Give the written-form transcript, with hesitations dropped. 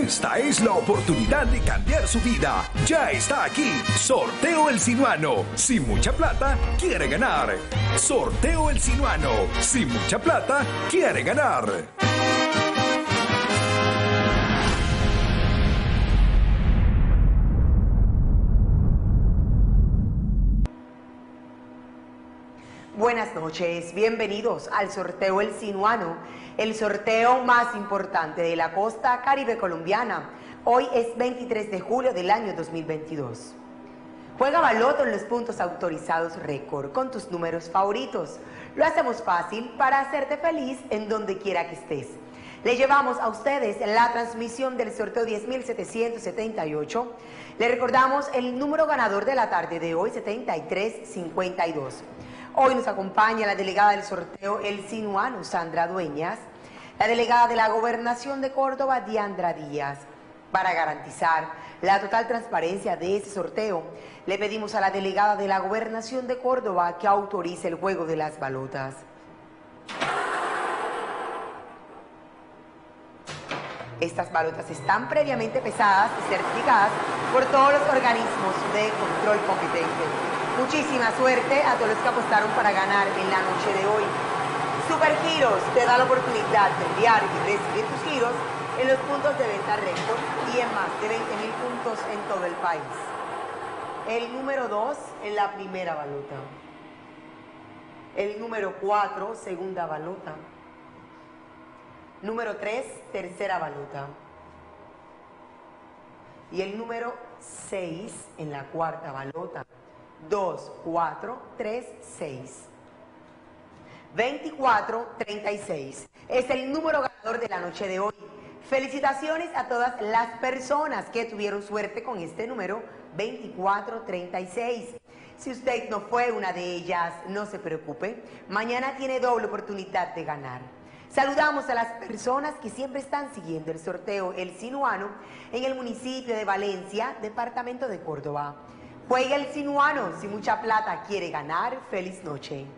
Esta es la oportunidad de cambiar su vida. Ya está aquí. Sorteo El Sinuano. Sin mucha plata, quiere ganar. Sorteo El Sinuano. Sin mucha plata, quiere ganar. Buenas noches, bienvenidos al sorteo El Sinuano, el sorteo más importante de la costa caribe colombiana. Hoy es 23 de julio del año 2022. Juega Baloto en los puntos autorizados récord con tus números favoritos. Lo hacemos fácil para hacerte feliz en donde quiera que estés. Le llevamos a ustedes la transmisión del sorteo 10.778. Le recordamos el número ganador de la tarde de hoy, 7352. Hoy nos acompaña la delegada del sorteo El Sinuano, Sandra Dueñas, la delegada de la Gobernación de Córdoba, Diandra Díaz. Para garantizar la total transparencia de este sorteo, le pedimos a la delegada de la Gobernación de Córdoba que autorice el juego de las balotas. Estas balotas están previamente pesadas y certificadas por todos los organismos de control competente. Muchísima suerte a todos los que apostaron para ganar en la noche de hoy. Supergiros te da la oportunidad de enviar y recibir tus giros en los puntos de venta récord y en más de 20.000 puntos en todo el país. El número 2 en la primera balota. El número 4, segunda balota. Número 3, tercera balota. Y el número 6 en la cuarta balota. 2, 4, 3, 6. 24, 36. Es el número ganador de la noche de hoy. Felicitaciones a todas las personas que tuvieron suerte con este número 24, 36. Si usted no fue una de ellas, no se preocupe. Mañana tiene doble oportunidad de ganar. Saludamos a las personas que siempre están siguiendo el sorteo El Sinuano en el municipio de Valencia, departamento de Córdoba. Juega El Sinuano, si mucha plata quiere ganar. Feliz noche.